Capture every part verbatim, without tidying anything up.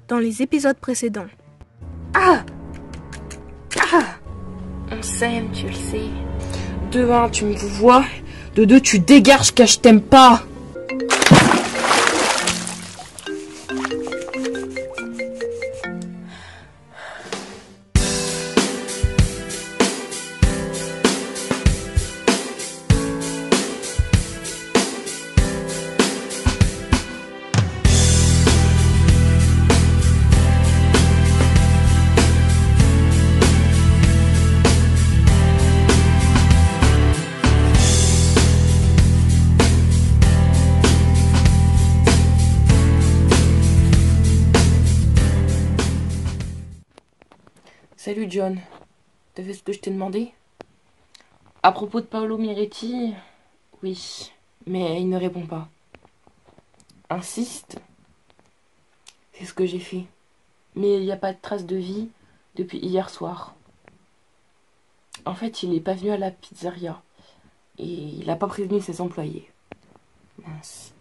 dans les épisodes précédents. Ah Ah On s'aime, tu le sais. De un, tu me vois. De deux, tu dégages car je t'aime pas. Salut John, t'as fait ce que je t'ai demandé? À propos de Paolo Miretti, oui, mais il ne répond pas. Insiste, c'est ce que j'ai fait. Mais il n'y a pas de trace de vie depuis hier soir. En fait, il n'est pas venu à la pizzeria et il n'a pas prévenu ses employés. Mince.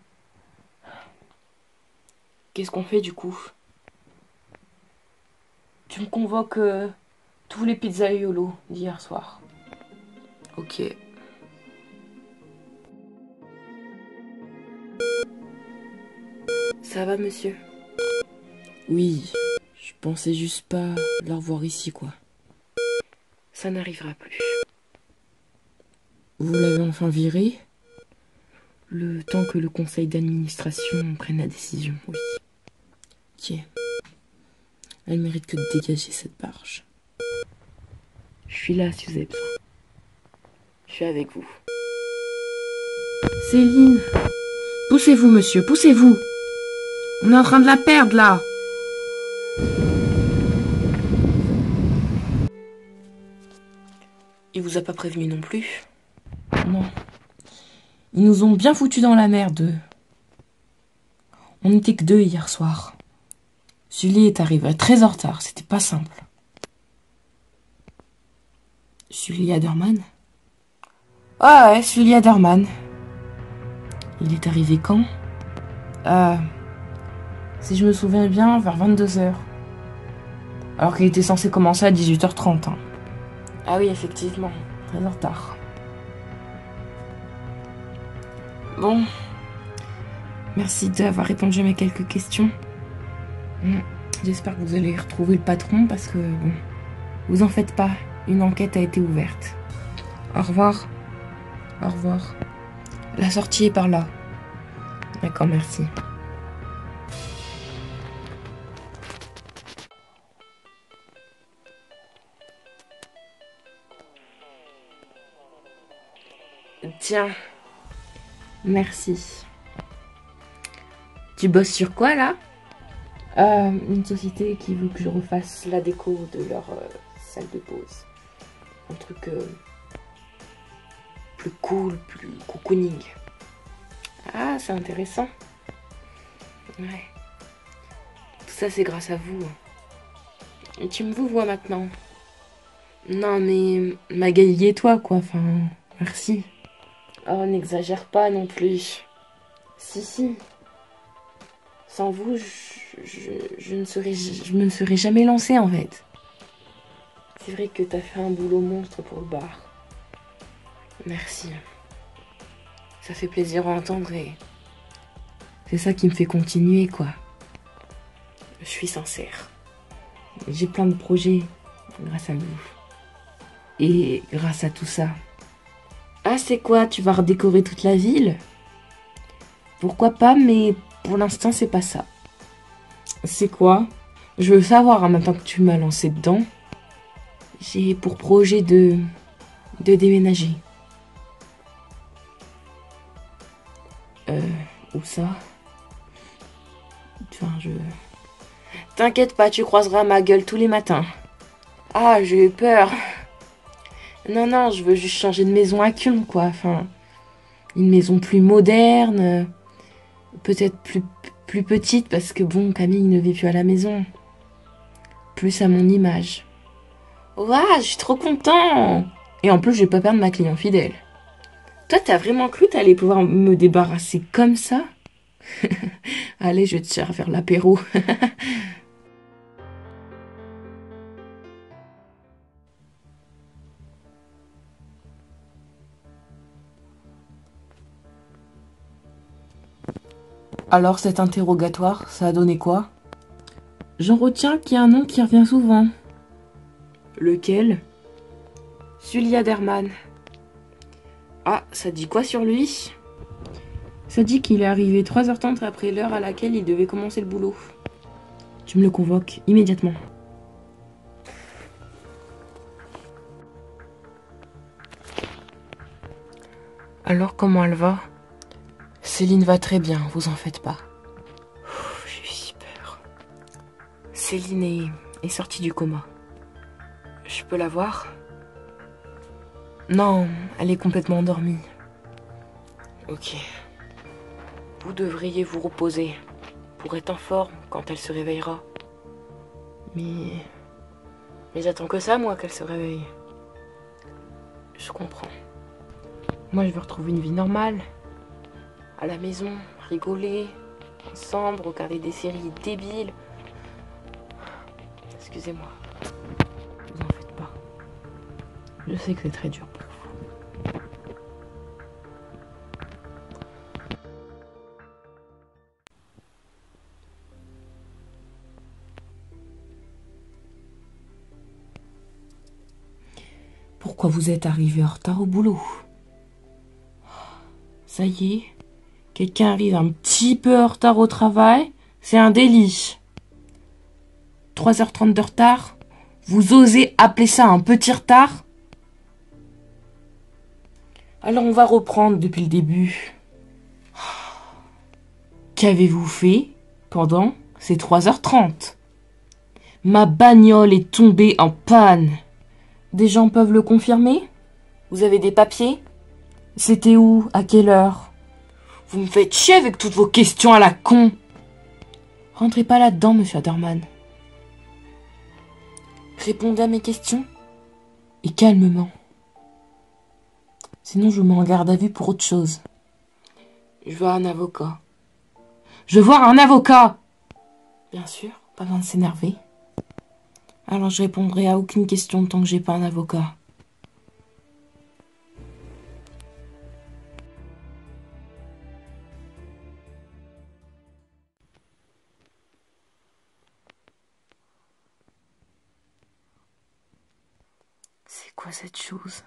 Qu'est-ce qu'on fait du coup? Tu me convoques euh, tous les pizzaiolos d'hier soir. Ok. Ça va, monsieur? Oui, je pensais juste pas la revoir ici, quoi. Ça n'arrivera plus. Vous l'avez enfin viré? Le temps que le conseil d'administration prenne la décision, oui. Ok. Elle mérite que de dégager cette barge. Je suis là si vous avez besoin. Je suis avec vous. Céline! Poussez-vous, monsieur, poussez-vous! On est en train de la perdre, là! Il vous a pas prévenu non plus? Non. Ils nous ont bien foutus dans la merde. On n'était que deux hier soir. Sully est arrivé très en retard, c'était pas simple. Sully Aderman? Ah ouais, Sully Aderman. Il est arrivé quand? Euh, si je me souviens bien, vers vingt-deux heures. Alors qu'il était censé commencer à dix-huit heures trente. Hein. Ah oui, effectivement, très en retard. Bon, merci d'avoir répondu à mes quelques questions. J'espère que vous allez retrouver le patron parce que, bon, vous en faites pas, une enquête a été ouverte. Au revoir. Au revoir. La sortie est par là. D'accord, merci. Tiens. Merci. Tu bosses sur quoi, là? Euh, une société qui veut que je refasse la déco de leur euh, salle de pause. Un truc euh, plus cool, plus cocooning. Ah, c'est intéressant. Ouais. Tout ça, c'est grâce à vous. Et tu me vous vois maintenant. Non, mais Magali et toi, quoi. Enfin, merci. Oh, n'exagère pas non plus. Si, si. Sans vous, je, je, je, ne serais, je me serais jamais lancée, en fait. C'est vrai que t'as fait un boulot monstre pour le bar. Merci. Ça fait plaisir à entendre et c'est ça qui me fait continuer, quoi. Je suis sincère. J'ai plein de projets grâce à vous. Et grâce à tout ça. Ah, c'est quoi? Tu vas redécorer toute la ville? Pourquoi pas, mais pour l'instant, c'est pas ça. C'est quoi? Je veux savoir, hein, maintenant que tu m'as lancé dedans. J'ai pour projet de, de déménager. Euh, où ça? Enfin, je... T'inquiète pas, tu croiseras ma gueule tous les matins. Ah, j'ai eu peur. Non, non, je veux juste changer de maison à Kion, quoi. Enfin, une maison plus moderne, peut-être plus, plus petite, parce que bon, Camille ne vit plus à la maison. Plus à mon image. Waouh, je suis trop content. Et en plus, je vais pas perdre ma client fidèle. Toi, t'as vraiment cru t'allais pouvoir me débarrasser comme ça? Allez, je vais te servir l'apéro. Alors, cet interrogatoire, ça a donné quoi? J'en retiens qu'il y a un nom qui revient souvent. Lequel? Julia Derman. Ah, ça dit quoi sur lui? Ça dit qu'il est arrivé trois heures trente après l'heure à laquelle il devait commencer le boulot. Tu me le convoques immédiatement. Alors, comment elle va? Céline va très bien, vous en faites pas. J'ai eu si peur. Céline est, est sortie du coma. Je peux la voir? Non, elle est complètement endormie. Ok. Vous devriez vous reposer pour être en forme quand elle se réveillera. Mais... Mais j'attends que ça, moi, qu'elle se réveille. Je comprends. Moi, je veux retrouver une vie normale. À la maison, rigoler, ensemble, regarder des séries débiles. Excusez-moi. Vous en faites pas. Je sais que c'est très dur pour vous. Pourquoi vous êtes arrivé en retard au boulot? Ça y est, quelqu'un arrive un petit peu en retard au travail, c'est un délit. trois heures trente de retard? Vous osez appeler ça un petit retard? Alors on va reprendre depuis le début. Qu'avez-vous fait pendant ces trois heures trente? Ma bagnole est tombée en panne. Des gens peuvent le confirmer? Vous avez des papiers? C'était où? À quelle heure? Vous me faites chier avec toutes vos questions à la con. Rentrez pas là-dedans, monsieur Aderman. Répondez à mes questions et calmement. Sinon, je vous mets en garde à vue pour autre chose. Je veux un avocat. Je veux voir un avocat! Bien sûr, pas besoin de s'énerver. Alors, je répondrai à aucune question tant que j'ai pas un avocat. C'est quoi cette chose?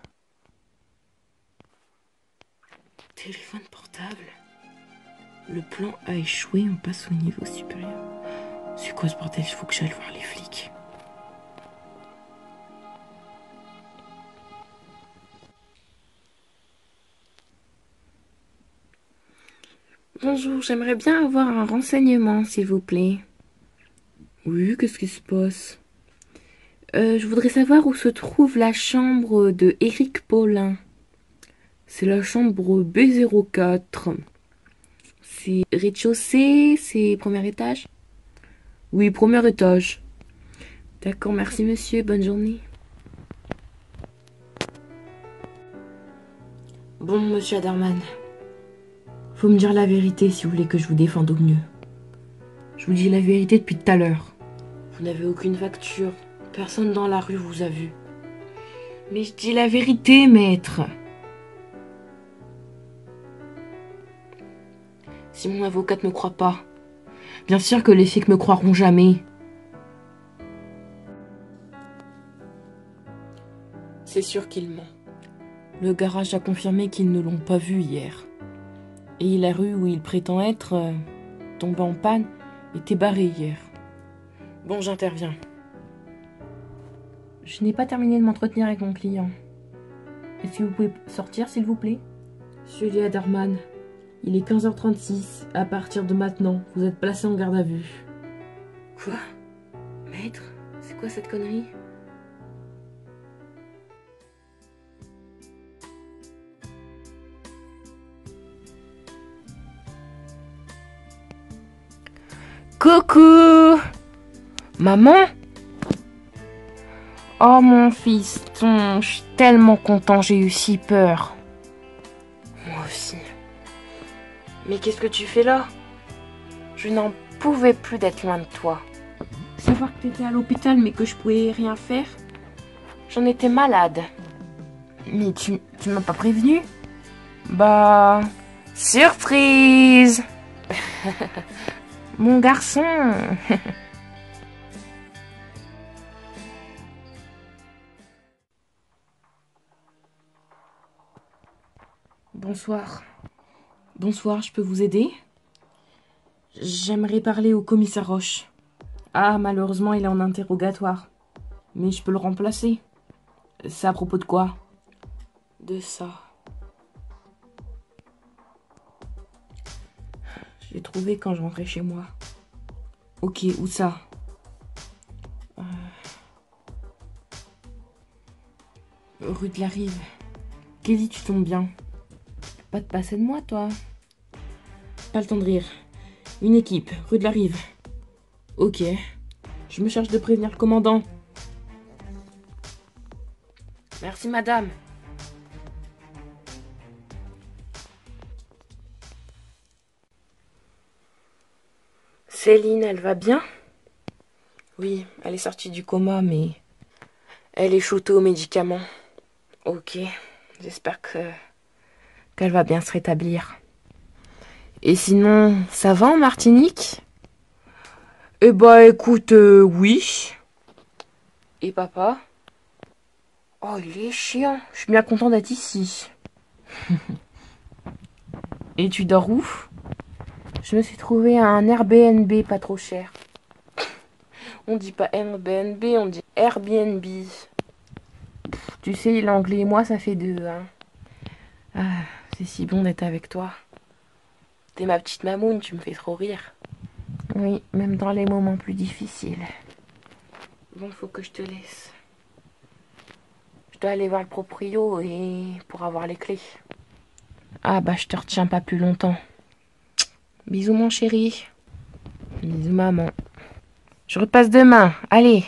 Téléphone portable. Le plan a échoué, on passe au niveau supérieur. C'est quoi ce bordel? Il faut que j'aille voir les flics. Bonjour, j'aimerais bien avoir un renseignement, s'il vous plaît. Oui, qu'est-ce qui se passe? euh, Je voudrais savoir où se trouve la chambre de Éric Paulin. C'est la chambre B zéro quatre. C'est rez-de-chaussée, c'est premier étage? Oui, premier étage. D'accord, merci monsieur, bonne journée. Bon, monsieur Aderman, faut me dire la vérité si vous voulez que je vous défende au mieux. Je vous dis la vérité depuis tout à l'heure. Vous n'avez aucune facture. Personne dans la rue vous a vu. Mais je dis la vérité, maître. Si mon avocate ne me croit pas, bien sûr que les flics me croiront jamais. C'est sûr qu'il ment. Le garage a confirmé qu'ils ne l'ont pas vu hier. Et la rue où il prétend être, euh, tombée en panne, était barrée hier. Bon, j'interviens. Je n'ai pas terminé de m'entretenir avec mon client. Est-ce que vous pouvez sortir, s'il vous plaît? Julia Aderman, il est quinze heures trente-six. À partir de maintenant, vous êtes placé en garde à vue. Quoi? Maître, c'est quoi cette connerie? Coucou! Maman? Oh mon fiston, je suis tellement content, j'ai eu si peur. Moi aussi. Mais qu'est-ce que tu fais là? Je n'en pouvais plus d'être loin de toi. Savoir que tu étais à l'hôpital mais que je pouvais rien faire. J'en étais malade. Mais tu, tu m'as pas prévenu? Bah... Surprise. Mon garçon. Bonsoir. Bonsoir, je peux vous aider? J'aimerais parler au commissaire Roche. Ah, malheureusement, il est en interrogatoire. Mais je peux le remplacer. C'est à propos de quoi? De ça. Je l'ai trouvé quand je rentrais chez moi. Ok, où ça? euh... Rue de la Rive. Kelly, tu tombes bien. Pas de passer de moi, toi. Pas le temps de rire. Une équipe, rue de la Rive. Ok. Je me charge de prévenir le commandant. Merci, madame. Céline, elle va bien? Oui, elle est sortie du coma, mais elle est shootée aux médicaments. Ok, j'espère que qu'elle va bien se rétablir. Et sinon, ça va en Martinique? Eh bah écoute, euh, oui. Et papa? Oh, il est chiant. Je suis bien content d'être ici. Et tu dors où? Je me suis trouvé un Airbnb pas trop cher. On dit pas Airbnb, on dit Airbnb. Pff, tu sais, l'anglais et moi, ça fait deux. Hein. Ah, c'est si bon d'être avec toi. T'es ma petite mamoune, tu me fais trop rire. Oui, même dans les moments plus difficiles. Bon, faut que je te laisse. Je dois aller voir le proprio et pour avoir les clés. Ah bah, je te retiens pas plus longtemps. Bisous mon chéri. Bisous maman. Je repasse demain. Allez.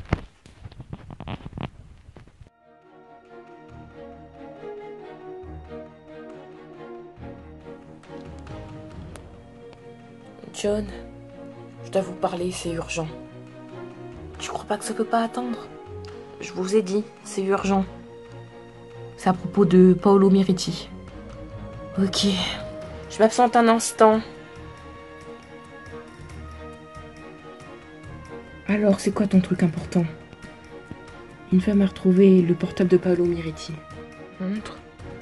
John, je dois vous parler, c'est urgent. Tu crois pas que ça peut pas attendre? Je vous ai dit, c'est urgent. C'est à propos de Paolo Miretti. Ok. Je m'absente un instant. Alors, c'est quoi ton truc important? Une femme a retrouvé le portable de Paolo Miretti. Montre.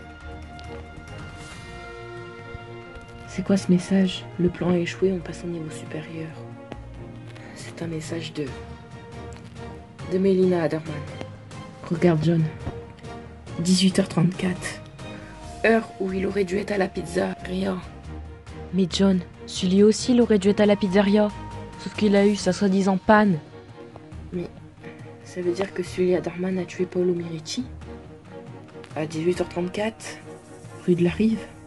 C'est quoi ce message? Le plan a échoué, on passe au niveau supérieur. C'est un message de... de Mélina Aderman. Regarde John. dix-huit heures trente-quatre. Heure où il aurait dû être à la pizzeria. Mais John, celui aussi il aurait dû être à la pizzeria. Sauf qu'il a eu sa soi-disant panne. Mais ça veut dire que Sully Aderman a tué Paolo Miretti à dix-huit heures trente-quatre, rue de la Rive.